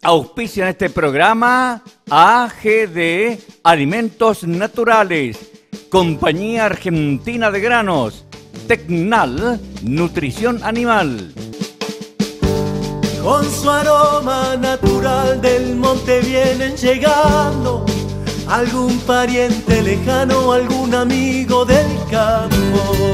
Auspician este programa AGD Alimentos Naturales, Compañía Argentina de Granos, Tecnal Nutrición Animal. Con su aroma natural del monte vienen llegando algún pariente lejano, algún amigo del campo.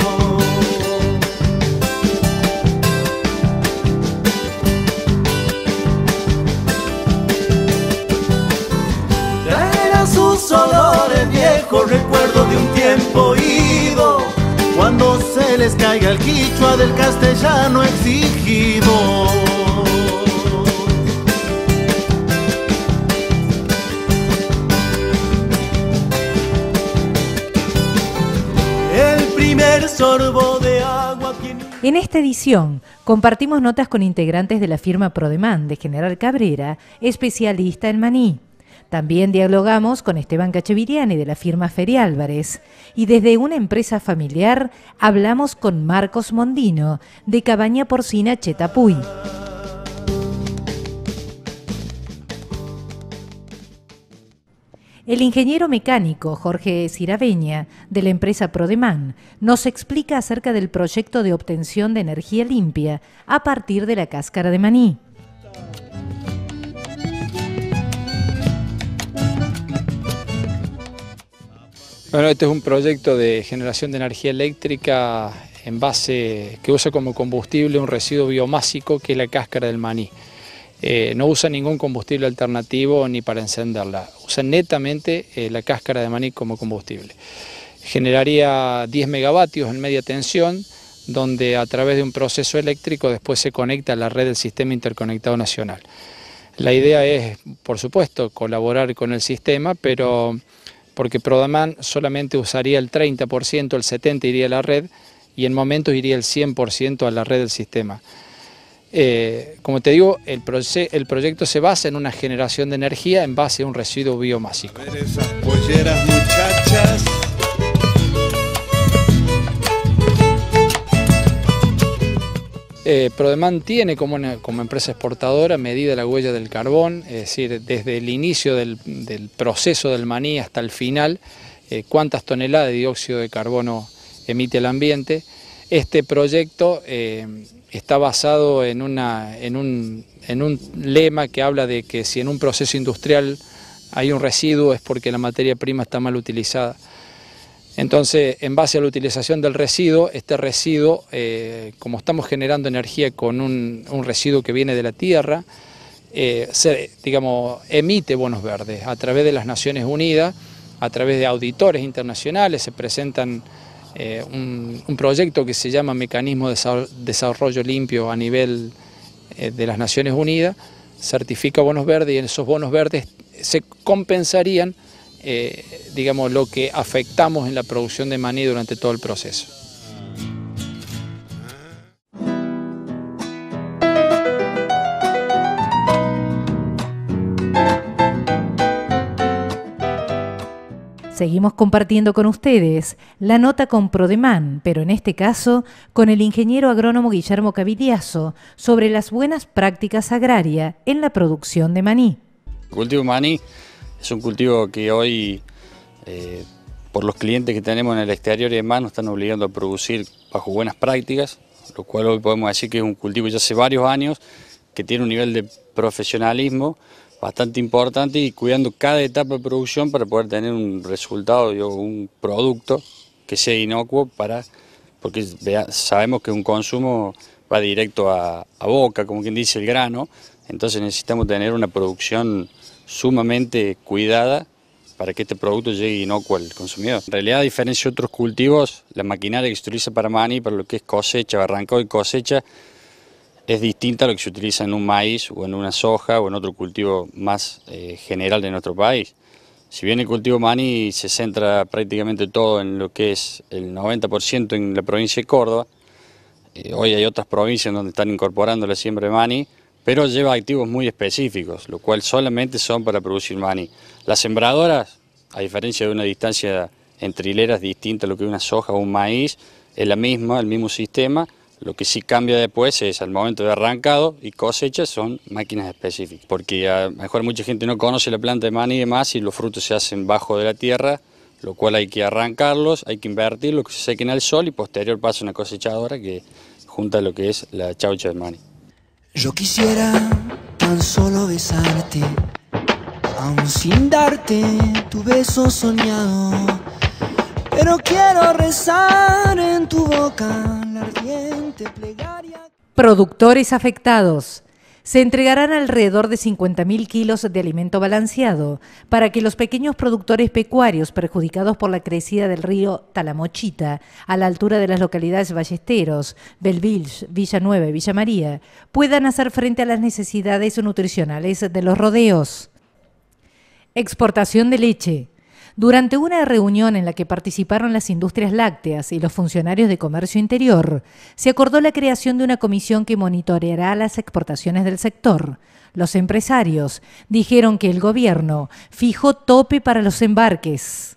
Traerá sus olores viejos, recuerdo de un tiempo ido, cuando se les caiga el quichua del castellano exigido. Sorbo de agua. En esta edición compartimos notas con integrantes de la firma Prodemán de General Cabrera, especialista en maní. También dialogamos con Esteban Cacheviriani de la firma Feri Álvarez y desde una empresa familiar hablamos con Marcos Mondino de Cabaña Porcina Chetapuy. El ingeniero mecánico Jorge Siraveña, de la empresa Prodemán, nos explica acerca del proyecto de obtención de energía limpia a partir de la cáscara de maní. Bueno, este es un proyecto de generación de energía eléctrica en base que usa como combustible un residuo biomásico que es la cáscara del maní. No usa ningún combustible alternativo ni para encenderla, usa netamente la cáscara de maní como combustible. Generaría 10 megavatios en media tensión, donde a través de un proceso eléctrico después se conecta a la red del Sistema Interconectado Nacional. La idea es, por supuesto, colaborar con el sistema, pero porque Prodemán solamente usaría el 30%, el 70% iría a la red y en momentos iría el 100% a la red del sistema. Como te digo, el proyecto se basa en una generación de energía en base a un residuo biomásico. Esas polleras, muchachas. Prodemán tiene como empresa exportadora medida la huella del carbón, es decir, desde el inicio del proceso del maní hasta el final, cuántas toneladas de dióxido de carbono emite el ambiente. Este proyecto está basado en un lema que habla de que si en un proceso industrial hay un residuo es porque la materia prima está mal utilizada. Entonces, en base a la utilización del residuo, este residuo, como estamos generando energía con un residuo que viene de la tierra, emite bonos verdes a través de las Naciones Unidas, a través de auditores internacionales, se presentan un proyecto que se llama Mecanismo de Desarrollo Limpio a nivel de las Naciones Unidas, certifica bonos verdes y en esos bonos verdes se compensarían lo que afectamos en la producción de maní durante todo el proceso. Seguimos compartiendo con ustedes la nota con Prodemán, pero en este caso con el ingeniero agrónomo Guillermo Cavidiaso sobre las buenas prácticas agrarias en la producción de maní. El cultivo de maní es un cultivo que hoy, por los clientes que tenemos en el exterior y demás, nos están obligando a producir bajo buenas prácticas, lo cual hoy podemos decir que es un cultivo ya hace varios años, que tiene un nivel de profesionalismo bastante importante y cuidando cada etapa de producción para poder tener un resultado, un producto que sea inocuo porque sabemos que un consumo va directo a boca, como quien dice, el grano, entonces necesitamos tener una producción sumamente cuidada para que este producto llegue inocuo al consumidor. En realidad, a diferencia de otros cultivos, la maquinaria que se utiliza para maní, para lo que es cosecha, arrancado y cosecha, es distinta a lo que se utiliza en un maíz o en una soja o en otro cultivo más general de nuestro país. Si bien el cultivo maní se centra prácticamente todo en lo que es el 90% en la provincia de Córdoba, hoy hay otras provincias donde están incorporando la siembra de maní, pero lleva activos muy específicos, lo cual solamente son para producir maní. Las sembradoras, a diferencia de una distancia entre hileras distinta a lo que es una soja o un maíz, es la misma, el mismo sistema, Lo que sí cambia después es al momento de arrancado y cosecha son máquinas específicas, porque a lo mejor mucha gente no conoce la planta de maní y demás y los frutos se hacen bajo de la tierra, lo cual hay que arrancarlos, hay que invertirlos, que se sequen al sol y posterior pasa una cosechadora que junta lo que es la chaucha de maní. Yo quisiera tan solo besarte, aún sin darte tu beso soñado, pero quiero rezar en tu boca la ardiente plegaria. Productores afectados. Se entregarán alrededor de 50.000 kilos de alimento balanceado para que los pequeños productores pecuarios perjudicados por la crecida del río Talamochita a la altura de las localidades Ballesteros, Belleville, Villanueva y Villa María puedan hacer frente a las necesidades nutricionales de los rodeos. Exportación de leche. Durante una reunión en la que participaron las industrias lácteas y los funcionarios de comercio interior, se acordó la creación de una comisión que monitoreará las exportaciones del sector. Los empresarios dijeron que el gobierno fijó tope para los embarques.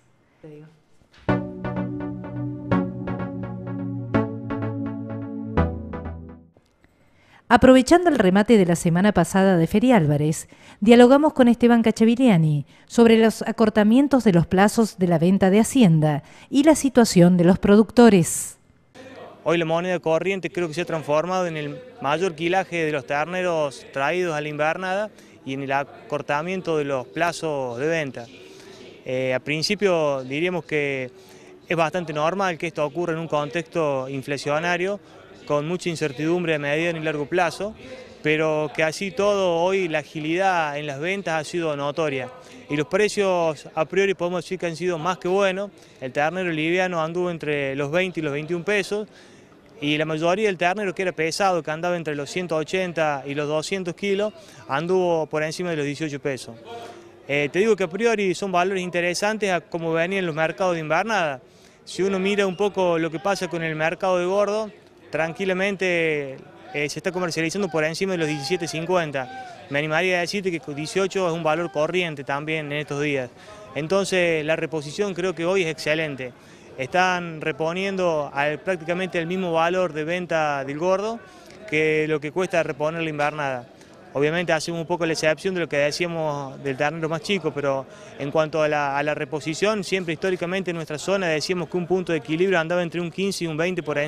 Aprovechando el remate de la semana pasada de Feria Álvarez, dialogamos con Esteban Cacciaviriani sobre los acortamientos de los plazos de la venta de Hacienda y la situación de los productores. Hoy la moneda corriente creo que se ha transformado en el mayor quilaje de los terneros traídos a la invernada y en el acortamiento de los plazos de venta. A principio diríamos que es bastante normal que esto ocurra en un contexto inflacionario, con mucha incertidumbre a mediano y largo plazo, pero que así todo hoy la agilidad en las ventas ha sido notoria. Y los precios a priori podemos decir que han sido más que buenos. El ternero liviano anduvo entre los 20 y los 21 pesos, y la mayoría del ternero que era pesado, que andaba entre los 180 y los 200 kilos, anduvo por encima de los 18 pesos. Te digo que a priori son valores interesantes a cómo venían los mercados de invernada. Si uno mira un poco lo que pasa con el mercado de gordo, tranquilamente se está comercializando por encima de los 17.50. Me animaría a decirte que 18 es un valor corriente también en estos días. Entonces la reposición creo que hoy es excelente. Están reponiendo prácticamente el mismo valor de venta del gordo que lo que cuesta reponer la invernada. Obviamente hacemos un poco la excepción de lo que decíamos del ternero más chico, pero en cuanto a la reposición, siempre históricamente en nuestra zona decíamos que un punto de equilibrio andaba entre un 15 y un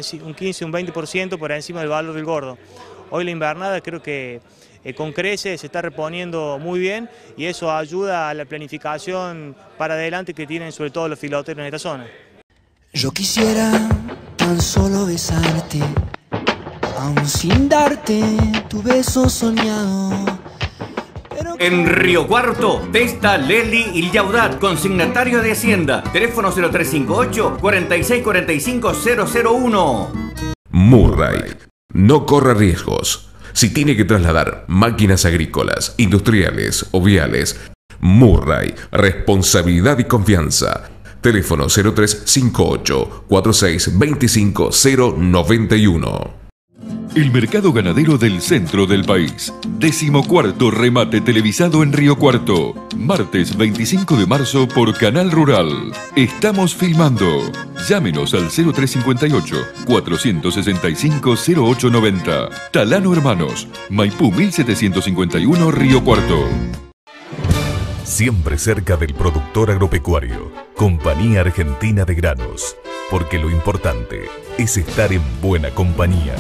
20% por encima del valor del gordo. Hoy la invernada creo que con creces se está reponiendo muy bien y eso ayuda a la planificación para adelante que tienen sobre todo los filoteros en esta zona. Yo quisiera tan solo besarte, aún sin darte tu beso soñado. En Río Cuarto, Testa, Lely y Yaudat, consignatario de Hacienda. Teléfono 0358 4645 001. Murray. No corra riesgos. Si tiene que trasladar máquinas agrícolas, industriales o viales, Murray. Responsabilidad y confianza. Teléfono 0358 4625 091. El mercado ganadero del centro del país. 14º remate televisado en Río Cuarto. Martes 25 de marzo por Canal Rural. Estamos filmando. Llámenos al 0358 465 0890. Talano Hermanos. Maipú 1751 Río Cuarto. Siempre cerca del productor agropecuario. Compañía Argentina de Granos. Porque lo importante es estar en buena compañía.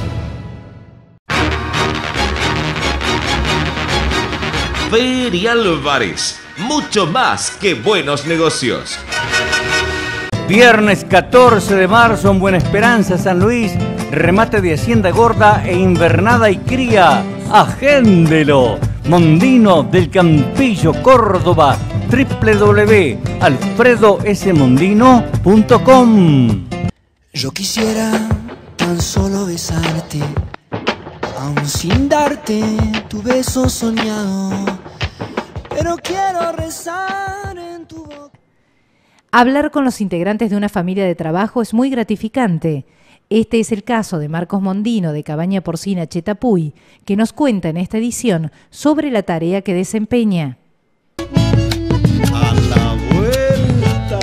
Feria Álvarez, mucho más que buenos negocios. Viernes 14 de marzo en Buena Esperanza, San Luis, remate de Hacienda Gorda e Invernada y Cría. Agéndelo. Mondino del Campillo, Córdoba, www.alfredosmondino.com. Yo quisiera tan solo besarte, aún sin darte tu beso soñado, pero quiero rezar en tu boca. Hablar con los integrantes de una familia de trabajo es muy gratificante. Este es el caso de Marcos Mondino de Cabaña Porcina Chetapuy, que nos cuenta en esta edición sobre la tarea que desempeña. A la vuelta.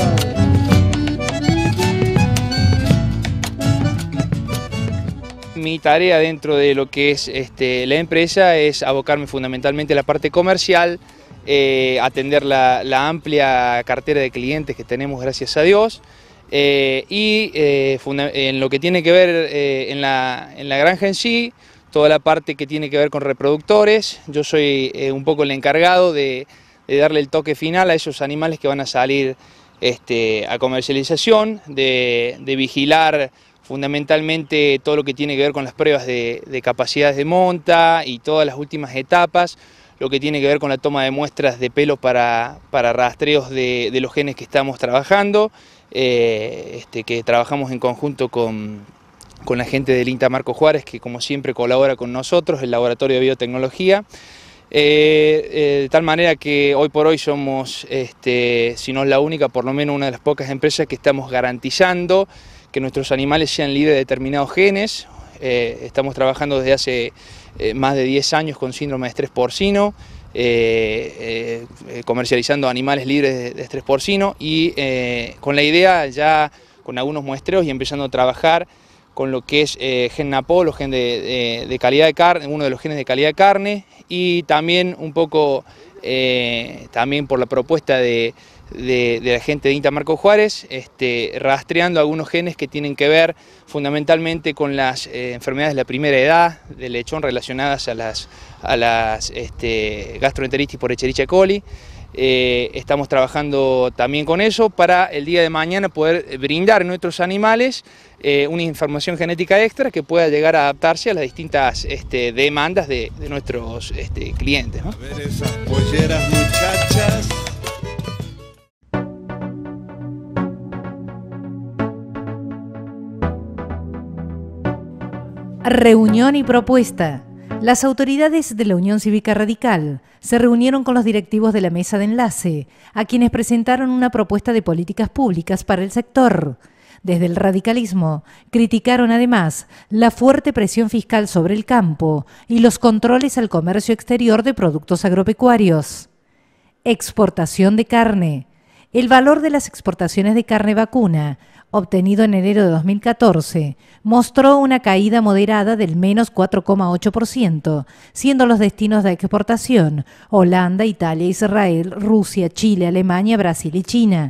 mi tarea dentro de lo que es la empresa es abocarme fundamentalmente a la parte comercial, atender la amplia cartera de clientes que tenemos, gracias a Dios, y en lo que tiene que ver en la granja en sí, toda la parte que tiene que ver con reproductores. Yo soy un poco el encargado de darle el toque final a esos animales que van a salir a comercialización, de vigilar fundamentalmente todo lo que tiene que ver con las pruebas de capacidades de monta y todas las últimas etapas, lo que tiene que ver con la toma de muestras de pelo para rastreos de los genes que estamos trabajando, que trabajamos en conjunto con la gente del INTA Marco Juárez, que como siempre colabora con nosotros, el Laboratorio de Biotecnología. De tal manera que hoy por hoy somos, si no es la única, por lo menos una de las pocas empresas que estamos garantizando que nuestros animales sean libres de determinados genes. Estamos trabajando desde hace más de 10 años con síndrome de estrés porcino, comercializando animales libres de estrés porcino y con la idea ya con algunos muestreos y empezando a trabajar con lo que es gen NAPO, los genes de calidad de carne, uno de los genes de calidad de carne, y también un poco también por la propuesta de la gente de INTA Marco Juárez, rastreando algunos genes que tienen que ver fundamentalmente con las enfermedades de la primera edad del lechón relacionadas a las gastroenteritis por Escherichia coli. Estamos trabajando también con eso para el día de mañana poder brindar a nuestros animales una información genética extra que pueda llegar a adaptarse a las distintas demandas de nuestros clientes, ¿no? A ver esas polleras, muchachas. Reunión y propuesta. Las autoridades de la Unión Cívica Radical se reunieron con los directivos de la mesa de enlace, a quienes presentaron una propuesta de políticas públicas para el sector. Desde el radicalismo criticaron además la fuerte presión fiscal sobre el campo y los controles al comercio exterior de productos agropecuarios. Exportación de carne. El valor de las exportaciones de carne vacuna, obtenido en enero de 2014, mostró una caída moderada del menos 4,8%, siendo los destinos de exportación Holanda, Italia, Israel, Rusia, Chile, Alemania, Brasil y China.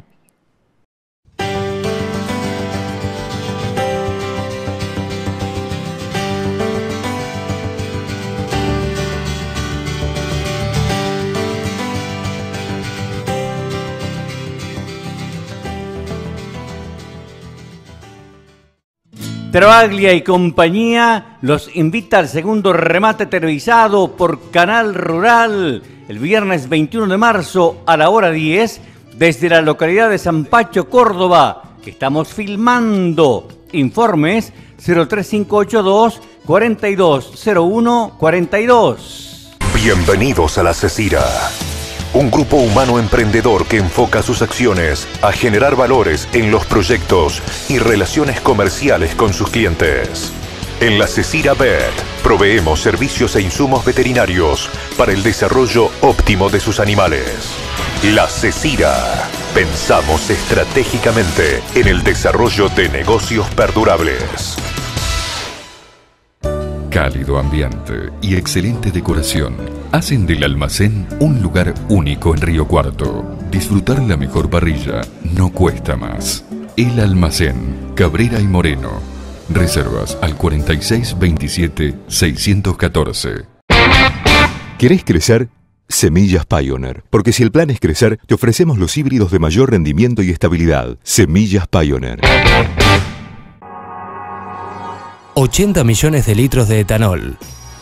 Travaglia y compañía los invita al segundo remate televisado por Canal Rural el viernes 21 de marzo a la hora 10 desde la localidad de San Pacho, Córdoba, que estamos filmando. Informes 03582 4201 42. Bienvenidos a La Cecira, un grupo humano emprendedor que enfoca sus acciones a generar valores en los proyectos y relaciones comerciales con sus clientes. En La Cecira Vet proveemos servicios e insumos veterinarios para el desarrollo óptimo de sus animales. La Cecira. Pensamos estratégicamente en el desarrollo de negocios perdurables. Cálido ambiente y excelente decoración hacen del almacén un lugar único en Río Cuarto. Disfrutar la mejor parrilla no cuesta más. El Almacén, Cabrera y Moreno. Reservas al 4627-614. ¿Querés crecer? Semillas Pioneer. Porque si el plan es crecer, te ofrecemos los híbridos de mayor rendimiento y estabilidad. Semillas Pioneer. 80 millones de litros de etanol,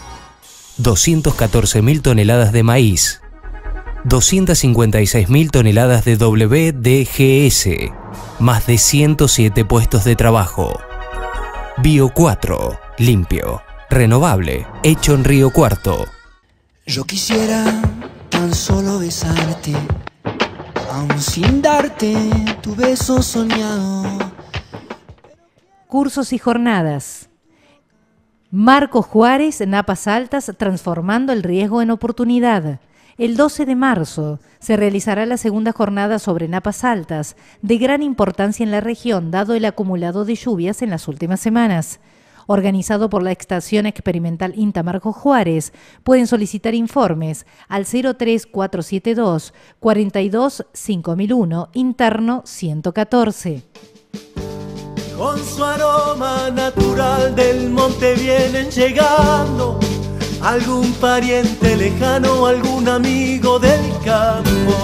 214.000 toneladas de maíz, 256.000 toneladas de WDGS, más de 107 puestos de trabajo. Bio 4, limpio, renovable, hecho en Río Cuarto. Yo quisiera tan solo besarte, aún sin darte tu beso soñado. Cursos y jornadas. Marco Juárez, Napas Altas, transformando el riesgo en oportunidad. El 12 de marzo se realizará la segunda jornada sobre napas altas, de gran importancia en la región, dado el acumulado de lluvias en las últimas semanas. organizado por la Estación Experimental INTA Marcos Juárez. Pueden solicitar informes al 03472 42 5001, interno 114. Con su aroma natural del monte vienen llegando algún pariente lejano, algún amigo del campo.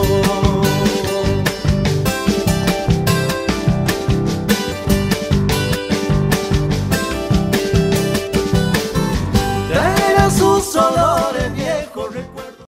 Traerán sus olores